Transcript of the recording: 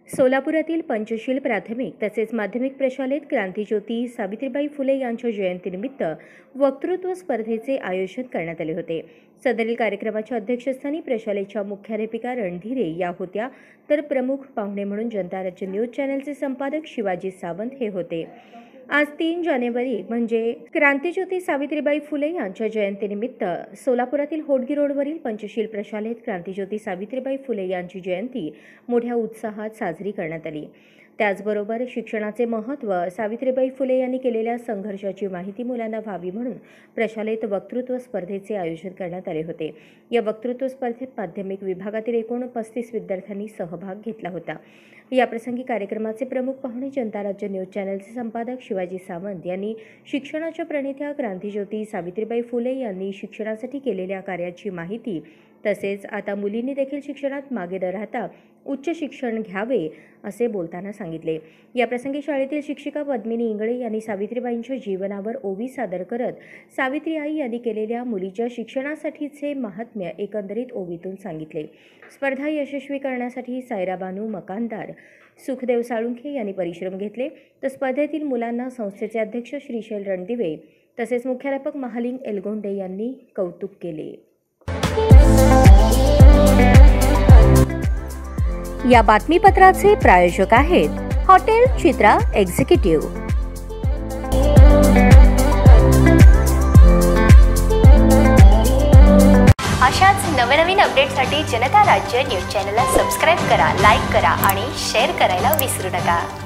सोलापुरातील पंचशील प्राथमिक तसेच माध्यमिक प्रशालेत क्रांतिज्योती सावित्रीबाई फुले यांच्या जयंतीनिमित्त वक्तृत्व स्पर्धेचे आयोजन करण्यात आले होते। सदरील कार्यक्रमाच्या अध्यक्षस्थानी प्रशालेच्या मुख्याध्यापिका रणधीरे या होत्या, तर प्रमुख पाहुणे म्हणून जनता राज्य न्यूज चॅनलचे संपादक शिवाजी सावंत हे होते। आज 3 जानेवारी म्हणजे क्रांतिज्योती सावित्रीबाई फुले यांच्या जयंतीनिमित्त सोलापुरातील होडगी रोडवरील पंचशील प्रशालेत क्रांतिज्योती सावित्रीबाई फुले यांची जयंती मोठ्या उत्साहात साजरी करण्यात आली। त्याचबरोबर शिक्षणाचे महत्त्व, सावित्रीबाई फुले यांनी केलेल्या संघर्षाची माहिती मुलांना व्हावी म्हणून प्रशालेत वक्तृत्व स्पर्धेचे आयोजन करण्यात आले होते। या वक्तृत्व स्पर्धेत माध्यमिक विभागातील एकूण 35 विद्यार्थ्यांनी सहभाग घेतला होता। याप्रसंगी कार्यक्रमाचे प्रमुख पाहुणे जनता राज्य न्यूज चॅनलचे संपादक शिवाजी सावंत यांनी शिक्षणाच्या प्रणेत्या क्रांतिज्योती सावित्रीबाई फुले यांनी शिक्षणासाठी केलेल्या कार्याची माहिती, तसेच आता मुलींनी देखील शिक्षणात मागे न राहता उच्च शिक्षण घ्यावे असे बोलताना सांगितले। याप्रसंगी शाळेतील शिक्षिका पद्मिनी इंगळे यांनी सावित्रीबाईंच्या जीवनावर ओवी सादर करत सावित्री आई यांनी केलेल्या मुलीच्या शिक्षणासाठीचे महात्म्य एकंदरीत ओवीतून सांगितले। स्पर्धा यशस्वी करण्यासाठी सायराबानू मकानदार, सुखदेव साळुंखे यांनी परिश्रम घेतले, तर स्पर्धेतील मुलांना संस्थेचे अध्यक्ष श्रीशैल रणदिवे तसेच मुख्याध्यापक महालिंग एलगोंडे यांनी कौतुक केले। या बातमीपत्राचे प्रायोजक आहेत हॉटेल चित्रा एक्झिक्युटिव्ह। अशाच नवनवीन अपडेटसाठी जनता राज्य न्यूज चॅनलला सबस्क्राईब करा, लाईक करा आणि शेअर करायला विसरू नका।